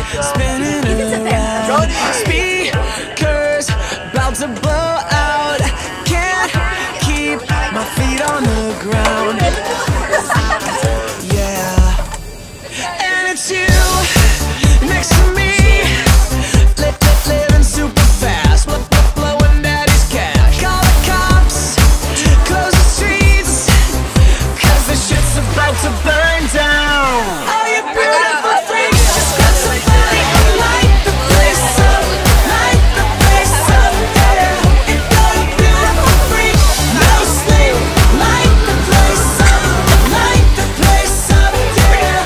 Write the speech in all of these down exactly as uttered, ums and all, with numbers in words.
spinning around. Speakers about to blow out. Can't keep my feet on the ground. Yeah, and it's you next to me. Living super fast, blowing daddy's cash. Call the cops, close the streets, cause the shit's about to burn down. All you beautiful freaks, just grab somebody and light the place up. Light the place up, yeah. If you're a beautiful freak, no sleep. Light the place up, light the place up, yeah.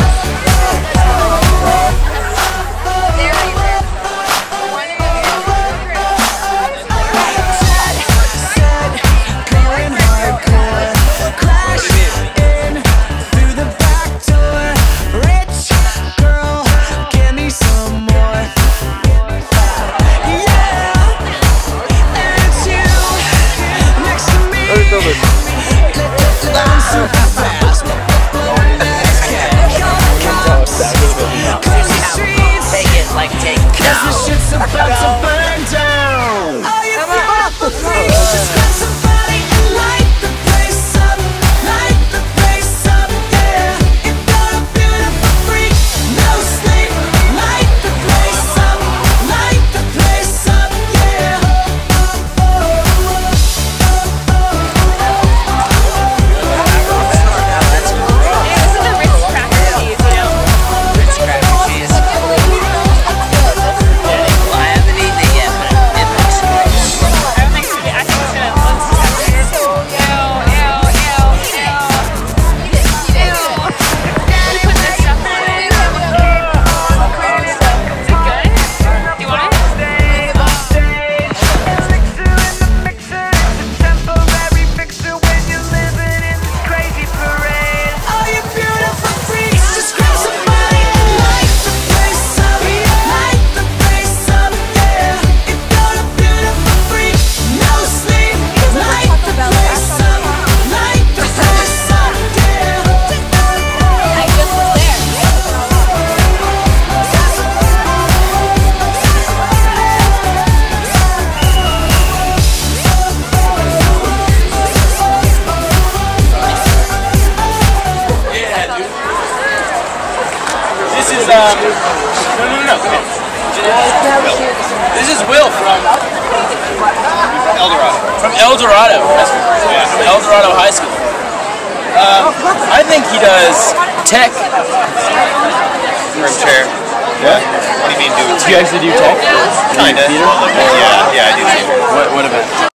Um, no, no, no, no. This is Will from El Dorado. From El Dorado. Yeah, from El Dorado High School. Um, I think he does tech. Room chair. What? What do you mean do? Do you actually do tech? Kinda. Theater? Yeah, yeah, I do theater. What, what of it?